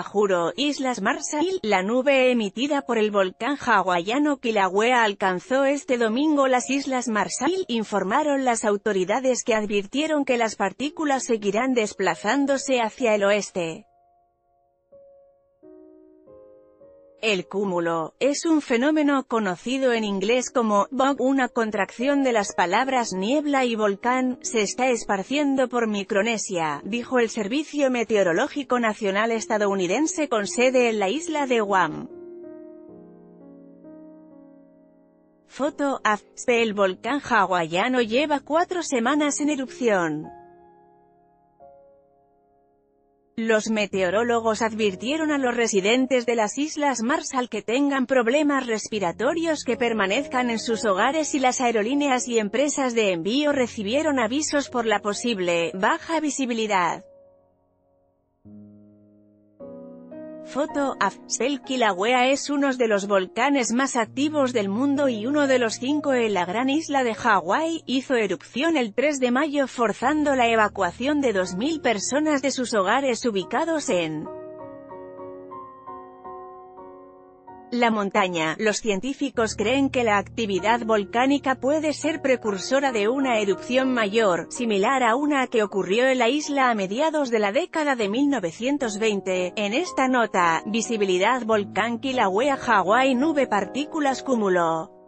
Kwajuro, Islas Marshall. La nube emitida por el volcán hawaiano Kilauea alcanzó este domingo las Islas Marshall, informaron las autoridades, que advirtieron que las partículas seguirán desplazándose hacia el oeste. El cúmulo es un fenómeno conocido en inglés como «bog», una contracción de las palabras niebla y volcán. Se está esparciendo por Micronesia, dijo el Servicio Meteorológico Nacional estadounidense con sede en la isla de Guam. Foto AFP. El volcán hawaiano lleva 4 semanas en erupción. Los meteorólogos advirtieron a los residentes de las Islas Marshall que tengan problemas respiratorios que permanezcan en sus hogares, y las aerolíneas y empresas de envío recibieron avisos por la posible baja visibilidad. Foto AFP. El Kilauea es uno de los volcanes más activos del mundo y uno de los 5 en la gran isla de Hawái. Hizo erupción el 3 de mayo forzando la evacuación de 2.000 personas de sus hogares ubicados en la montaña. Los científicos creen que la actividad volcánica puede ser precursora de una erupción mayor, similar a una que ocurrió en la isla a mediados de la década de 1920. En esta nota, visibilidad volcán Kilauea Hawái, nube partículas cúmulo.